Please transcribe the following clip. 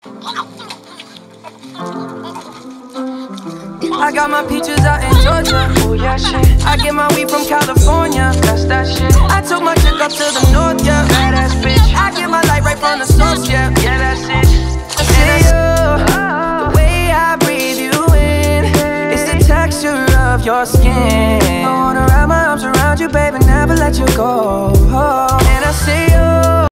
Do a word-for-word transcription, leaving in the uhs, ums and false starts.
I got my peaches out in Georgia. Oh yeah, shit. I get my weed from California. That's that shit. I took my chick up to the north, yeah. Badass bitch. I get my light right from the source, yeah. Yeah, that's it. I see you, the way I breathe you in. It's the texture of your skin. I wanna wrap my arms around you, baby, never let you go. And I see you.